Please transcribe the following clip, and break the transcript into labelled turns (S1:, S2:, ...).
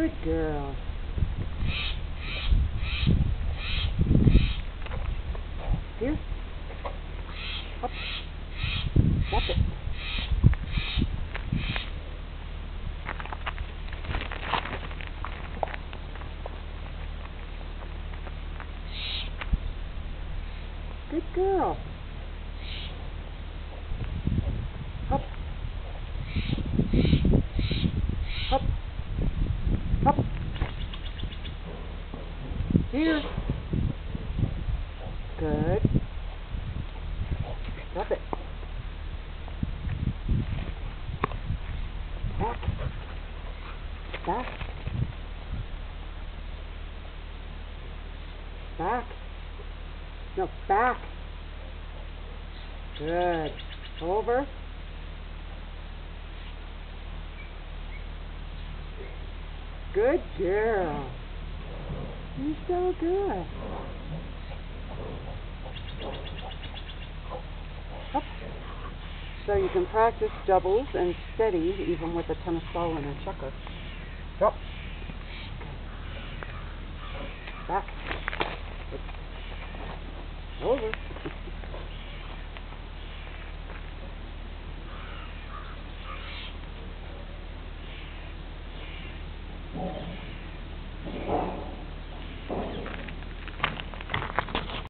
S1: Good girl. Here. Up. That's it. Good girl. Up. Up. Up. Here. Good. Drop it. Back. Back. Back. No, back. Good. Over. Good girl. You're so good. Up. So you can practice doubles and steady even with a tennis ball and a chucker. Drop. Back. Over.